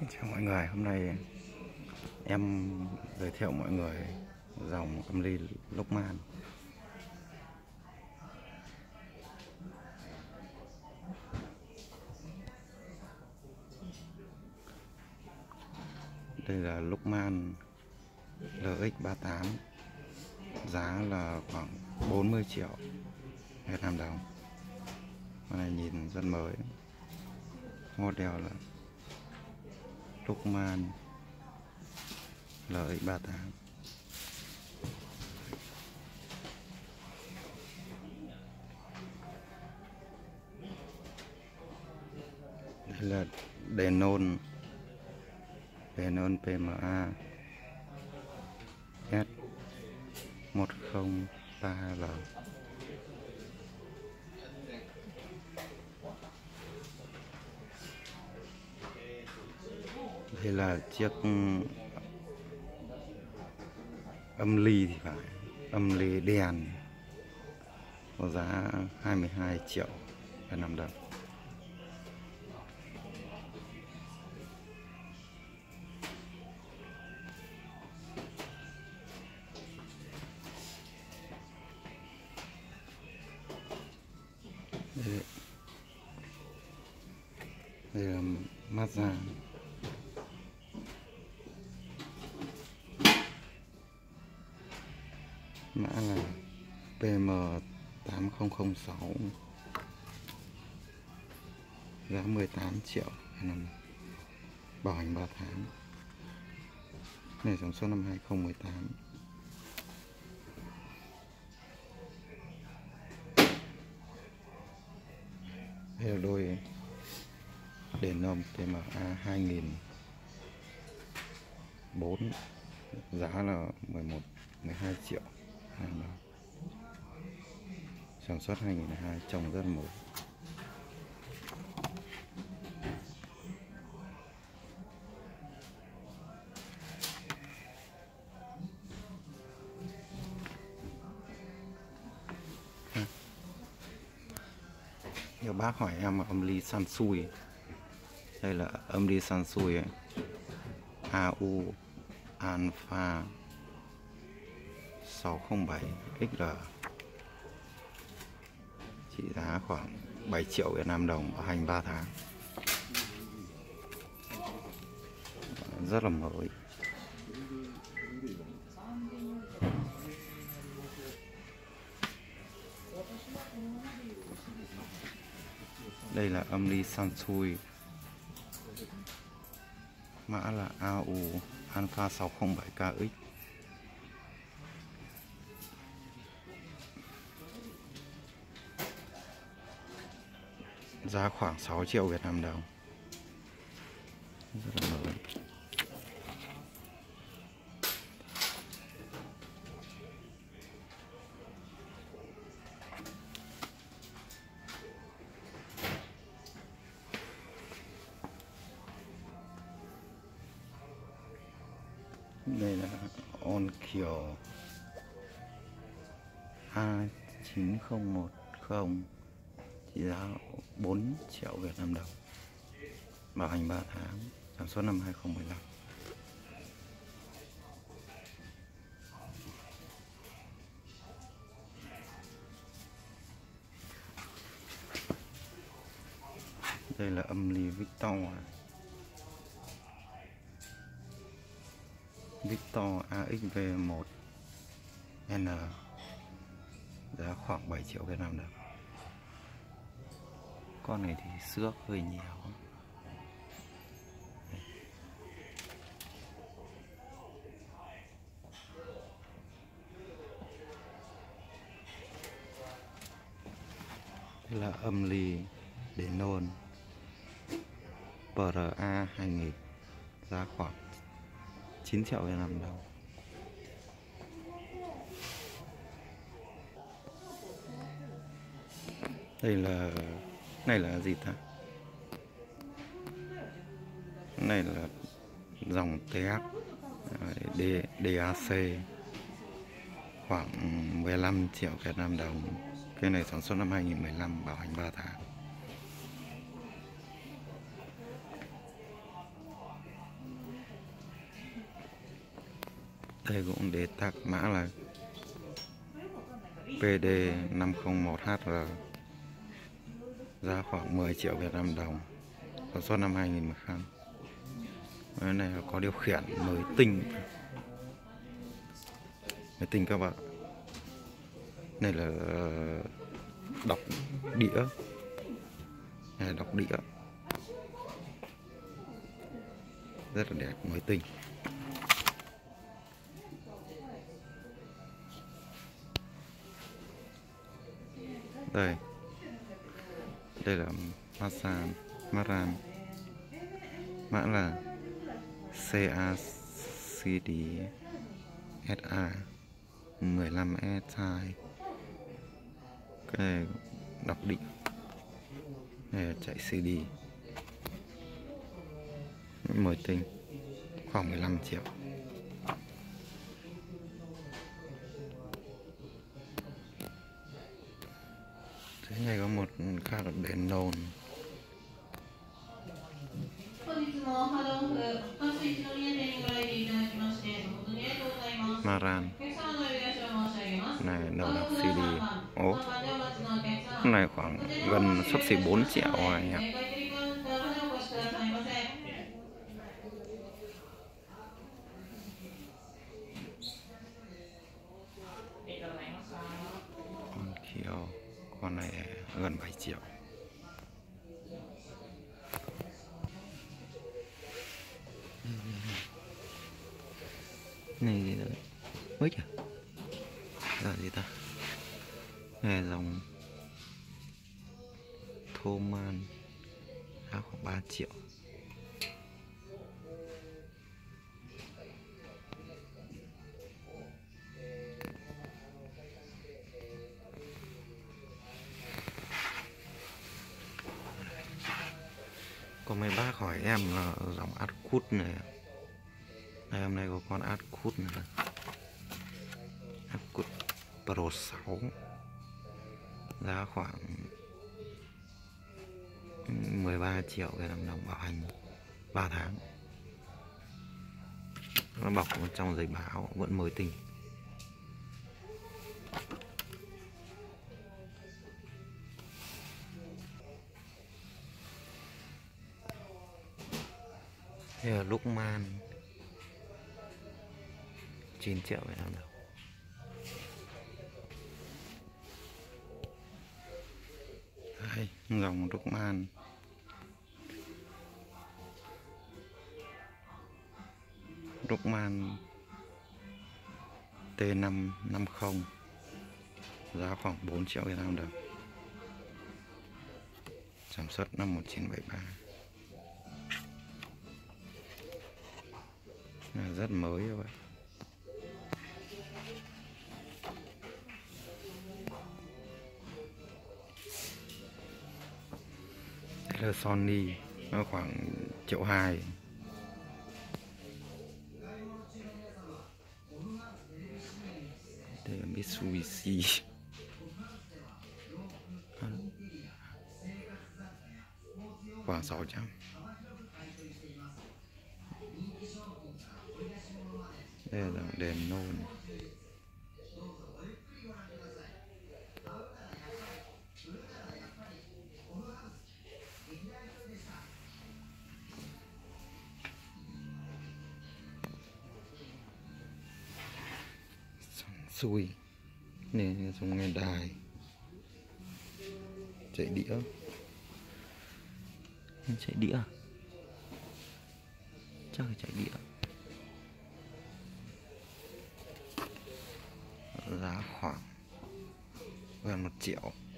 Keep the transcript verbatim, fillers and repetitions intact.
Chào mọi người, hôm nay em giới thiệu mọi người dòng âm ly Lokman. Đây là Lokman L X ba tám, giá là khoảng bốn mươi triệu Việt Nam đồng. Con này nhìn rất mới, model là Lokman L X ba tám. Đây là Denon Denon P M A S một không ba L. Đây là chiếc âm ly thì phải, âm ly đèn, có giá hai mươi hai triệu Việt Nam đồng. Đây, đây là Mazda. Mã là P M tám không không sáu, giá mười tám triệu, bảo hành ba tháng. Này sản xuất năm hai không một tám. Đây là đôi Denon P M A hai nghìn bốn, giá là mười một mười hai triệu. Sản xuất hai nghìn hai, trồng rất mới. Nhiều bác hỏi em âm ly Sansui. Đây là âm ly Sansui ấy. A U Alpha sáu không bảy X R, trị giá khoảng bảy triệu Việt Nam đồng, bảo hành ba tháng. Rất là mới. Đây là âm ly Sansui, mã là A U Alpha sáu không bảy K X. Giá khoảng sáu triệu Việt Nam đồng. Rất là mới. Đây là Onkyo A chín không một không, trị giá bốn triệu Việt Nam đồng, bảo hành ba tháng, sản xuất năm hai không một lăm. Đây là âm ly Victor Victor A X V một N, giá khoảng bảy triệu Việt Nam đồng. Con này thì xước hơi nhiều. Đây là âm ly Denon P R A hai nghìn, giá khoảng chín triệu Việt Nam đồng. Đây là này là gì ta? Này là dòng T H D, DAC, khoảng mười lăm triệu Việt Nam đồng. Cái này sản xuất năm hai nghìn mười lăm, bảo hành ba tháng. Đây cũng để tag mã là P D năm không một H R, giá khoảng mười triệu Việt Nam đồng, sản xuất năm hai nghìn mười lăm. Cái này là có điều khiển mới tinh, mới tinh các bạn. Này là đọc đĩa, này là đọc đĩa, rất là đẹp, mới tinh. Đây, đây là massage Maran, mã là C A C D S A mười lăm S hai. Cái này đọc định, này là chạy C D, mới tinh, khoảng mười lăm triệu. Thế này có một khác là đèn nồn. Maran này đầu đọc C D. Ố, này khoảng gần xấp xỉ bốn triệu rồi nhỉ. Con Kio, con này gần bảy triệu. Này gì đó mới chưa? Là gì ta? Này là dòng Thomann, giá khoảng ba triệu. Có mấy bác hỏi em là dòng Adcut này. Đây, hôm nay có con Adcut này, Adcut Pro sáu, giá khoảng mười ba triệu Việt Nam đồng, bảo hành ba tháng. Nó bọc trong giấy báo, vẫn mới tinh. Đây là Luckman, chín triệu Việt Nam đồng. Đây, dòng Luckman. Luckman T năm năm không, giá khoảng bốn triệu Việt Nam đồng, sản xuất năm một nghìn chín trăm bảy mươi ba. Rất mới các bạn. Đây là Sony, nó khoảng triệu hai. Đây là Mitsubishi, khoảng sáu trăm. Đây là dòng đèn nôn. Xui nên dùng nghe đài, chạy đĩa, chạy đĩa, chắc là chạy đĩa. Giá khoảng gần một triệu.